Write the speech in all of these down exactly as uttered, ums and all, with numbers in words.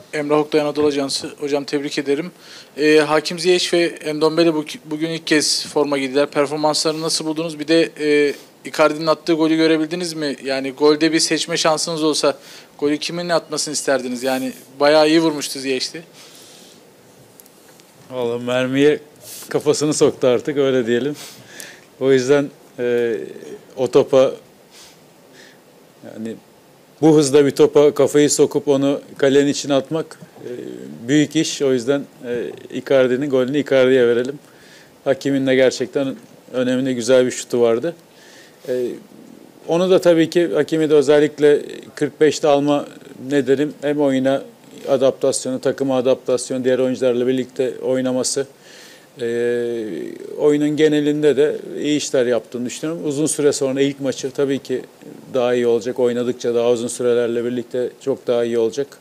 Emrah Oktay Anadolu Ajansı. Hocam tebrik ederim. Ee, Hakim Ziyech ve Endombele bu, bugün ilk kez forma giydiler. Performanslarını nasıl buldunuz? Bir de e, Icardi'nin attığı golü görebildiniz mi? Yani golde bir seçme şansınız olsa golü kimin atmasını isterdiniz? Yani bayağı iyi vurmuştu Ziyech'ti. Vallahi mermiye kafasını soktu artık, öyle diyelim. O yüzden e, o topa, yani bu hızda bir topa kafayı sokup onu kalenin içine atmak e, büyük iş. O yüzden e, Icardi'nin golünü Icardi'ye verelim. Hakim'in de gerçekten önemli, güzel bir şutu vardı. E, onu da tabii ki Hakim'i de özellikle kırk beşte alma nedenim hem oyuna adaptasyonu, takıma adaptasyonu, diğer oyuncularla birlikte oynaması. E, oyunun genelinde de iyi işler yaptığını düşünüyorum. Uzun süre sonra ilk maçı tabii ki daha iyi olacak. Oynadıkça daha uzun sürelerle birlikte çok daha iyi olacak.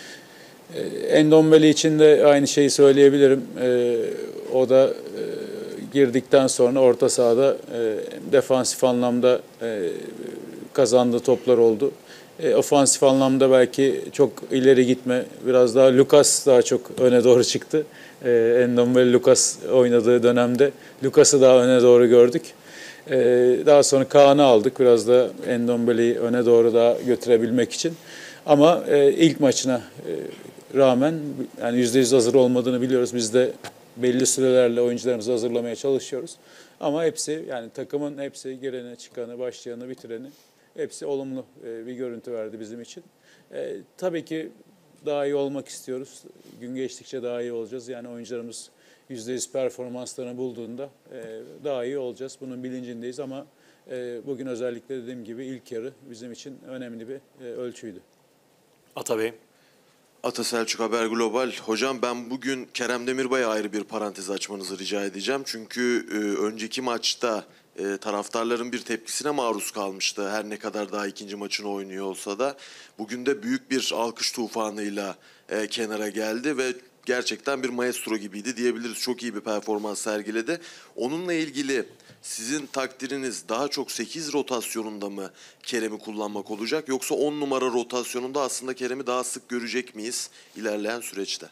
E, Endombele için de aynı şeyi söyleyebilirim. E, o da e, girdikten sonra orta sahada e, defansif anlamda e, kazandığı toplar oldu. E, ofansif anlamda belki çok ileri gitme, biraz daha Lucas daha çok öne doğru çıktı. E, Endombele Lucas oynadığı dönemde Lucas'ı daha öne doğru gördük. E, daha sonra Kaan'ı aldık, biraz da Endombele'yi öne doğru daha götürebilmek için. Ama e, ilk maçına e, rağmen yani yüzde yüz hazır olmadığını biliyoruz. Biz de belli sürelerle oyuncularımızı hazırlamaya çalışıyoruz. Ama hepsi, yani takımın hepsi, gireni, çıkanı, başlayanı, bitireni, hepsi olumlu bir görüntü verdi bizim için. E, tabii ki daha iyi olmak istiyoruz. Gün geçtikçe daha iyi olacağız. Yani oyuncularımız yüzde yüz performanslarını bulduğunda e, daha iyi olacağız. Bunun bilincindeyiz ama e, bugün özellikle dediğim gibi ilk yarı bizim için önemli bir e, ölçüydü. Atabey. Ata Selçuk Haber Global. Hocam ben bugün Kerem Demirbay'a ayrı bir parantez açmanızı rica edeceğim. Çünkü e, önceki maçta e, taraftarların bir tepkisine maruz kalmıştı. Her ne kadar daha ikinci maçını oynuyor olsa da. Bugün de büyük bir alkış tufanıyla e, kenara geldi ve gerçekten bir maestro gibiydi diyebiliriz. Çok iyi bir performans sergiledi. Onunla ilgili sizin takdiriniz daha çok sekiz rotasyonunda mı Kerem'i kullanmak olacak, yoksa on numara rotasyonunda aslında Kerem'i daha sık görecek miyiz ilerleyen süreçte?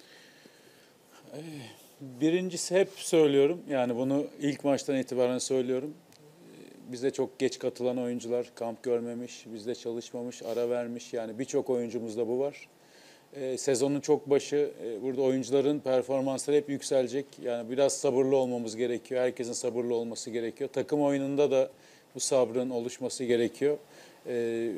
Birincisi, hep söylüyorum, yani bunu ilk maçtan itibaren söylüyorum. Bize çok geç katılan oyuncular, kamp görmemiş, bizde çalışmamış, ara vermiş, yani birçok oyuncumuzda bu var. Ee, sezonun çok başı, e, burada oyuncuların performansları hep yükselecek. Yani biraz sabırlı olmamız gerekiyor. Herkesin sabırlı olması gerekiyor. Takım oyununda da bu sabrın oluşması gerekiyor. Ee,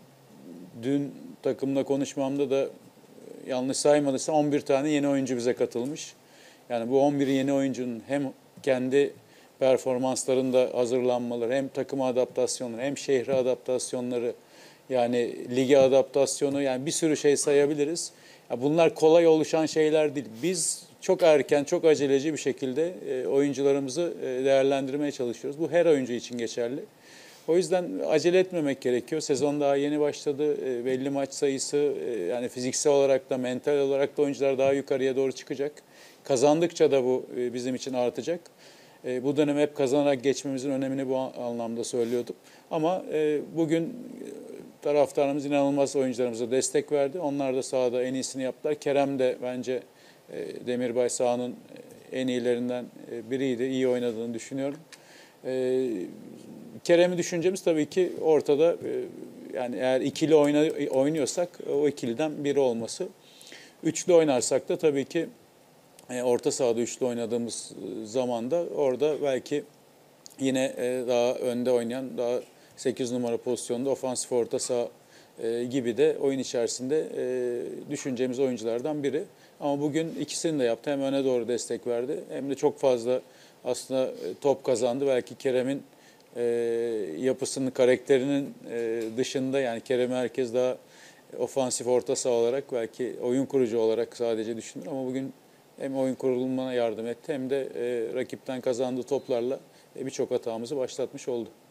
dün takımla konuşmamda da yanlış saymadıysam on bir tane yeni oyuncu bize katılmış. Yani bu on bir yeni oyuncunun hem kendi performanslarında hazırlanmaları, hem takım adaptasyonları, hem şehre adaptasyonları, yani lige adaptasyonu, yani bir sürü şey sayabiliriz. Ya bunlar kolay oluşan şeyler değil. Biz çok erken, çok aceleci bir şekilde e, oyuncularımızı e, değerlendirmeye çalışıyoruz. Bu her oyuncu için geçerli. O yüzden acele etmemek gerekiyor. Sezon daha yeni başladı. E, belli maç sayısı, e, yani fiziksel olarak da mental olarak da oyuncular daha yukarıya doğru çıkacak. Kazandıkça da bu e, bizim için artacak. E, bu dönem hep kazanarak geçmemizin önemini bu anlamda söylüyordum. Ama e, bugün taraftarımız inanılmaz oyuncularımıza destek verdi. Onlar da sahada en iyisini yaptılar. Kerem de bence e, Demirbay sahanın en iyilerinden e, biriydi. İyi oynadığını düşünüyorum. E, Kerem'i düşüncemiz tabii ki ortada. E, yani eğer ikili oyna, oynuyorsak o ikiliden biri olması. Üçlü oynarsak da tabii ki e, orta sahada üçlü oynadığımız zamanda orada belki yine e, daha önde oynayan, daha sekiz numara pozisyonda ofansif orta saha e, gibi de oyun içerisinde e, düşüneceğimiz oyunculardan biri. Ama bugün ikisini de yaptı. Hem öne doğru destek verdi, hem de çok fazla aslında top kazandı. Belki Kerem'in e, yapısının, karakterinin e, dışında, yani Kerem'i herkes daha ofansif orta saha olarak, belki oyun kurucu olarak sadece düşünür. Ama bugün hem oyun kurulumuna yardım etti, hem de e, rakipten kazandığı toplarla e, birçok hatamızı başlatmış oldu.